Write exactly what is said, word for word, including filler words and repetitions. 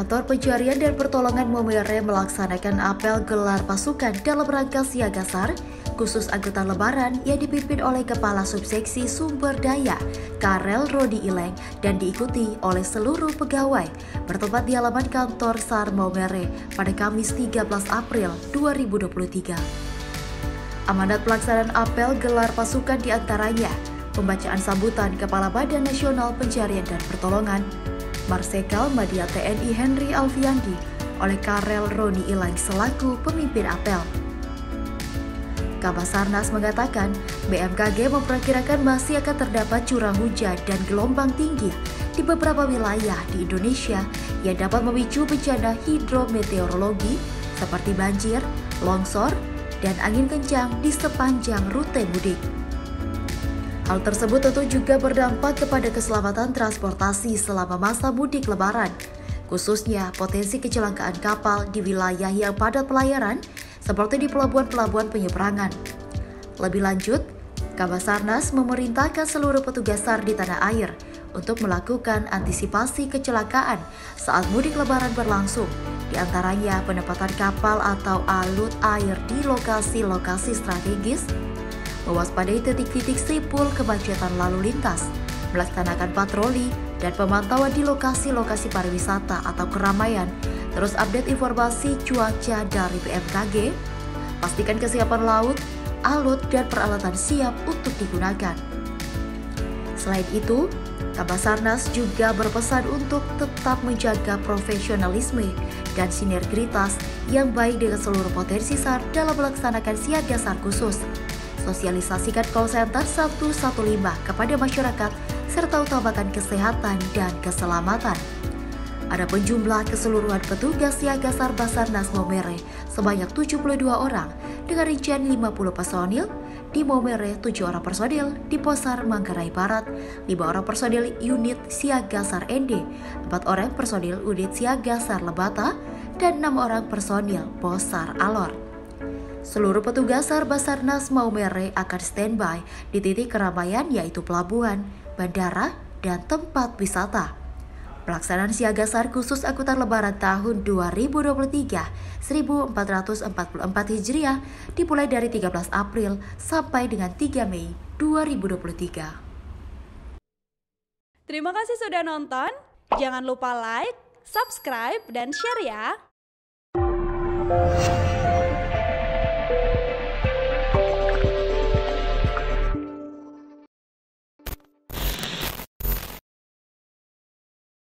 Kantor Pencarian dan Pertolongan Maumere melaksanakan apel gelar pasukan dalam rangka siaga SAR khusus angkutan lebaran yang dipimpin oleh Kepala Subseksi Sumber Daya Karel Rodi Ileng dan diikuti oleh seluruh pegawai bertempat di halaman kantor SAR Maumere pada Kamis tiga belas April dua ribu dua puluh tiga. Amanat pelaksanaan apel gelar pasukan diantaranya pembacaan sambutan Kepala Badan Nasional Pencarian dan Pertolongan Marsikal Madia T N I Henry Alfiandi oleh Karel Rodi Ileng selaku pemimpin apel. Kabasarnas mengatakan B M K G memperkirakan masih akan terdapat curah hujan dan gelombang tinggi di beberapa wilayah di Indonesia yang dapat memicu bencana hidrometeorologi seperti banjir, longsor, dan angin kencang di sepanjang rute mudik. Hal tersebut tentu juga berdampak kepada keselamatan transportasi selama masa mudik lebaran, khususnya potensi kecelakaan kapal di wilayah yang padat pelayaran seperti di pelabuhan-pelabuhan penyeberangan. Lebih lanjut, Kabasarnas memerintahkan seluruh petugas SAR di tanah air untuk melakukan antisipasi kecelakaan saat mudik lebaran berlangsung, di antaranya penempatan kapal atau alut air di lokasi-lokasi strategis, mewaspadai titik-titik simpul kemacetan lalu lintas, melaksanakan patroli dan pemantauan di lokasi-lokasi pariwisata atau keramaian, terus update informasi cuaca dari B M K G, pastikan kesiapan laut, alut, dan peralatan siap untuk digunakan. Selain itu, Kabasarnas juga berpesan untuk tetap menjaga profesionalisme dan sinergitas yang baik dengan seluruh potensi SAR dalam melaksanakan siaga SAR khusus. Sosialisasikan call center satu satu lima kepada masyarakat serta utamakan kesehatan dan keselamatan. Adapun jumlah keseluruhan petugas siaga SAR Basarnas Maumere sebanyak tujuh puluh dua orang dengan rincian lima puluh personil di Maumere, tujuh orang personil di Posar Manggarai Barat, lima orang personil unit siaga SAR N D, empat orang personil unit siaga SAR Lebata, dan enam orang personil Posar Alor. Seluruh petugas SAR Basarnas Maumere akan standby di titik keramaian yaitu pelabuhan, bandara, dan tempat wisata. Pelaksanaan siaga SAR khusus angkutan lebaran tahun dua ribu dua puluh tiga seribu empat ratus empat puluh empat Hijriah dimulai dari tiga belas April sampai dengan tiga Mei dua ribu dua puluh tiga. Terima kasih sudah nonton. Jangan lupa like, subscribe, dan share ya.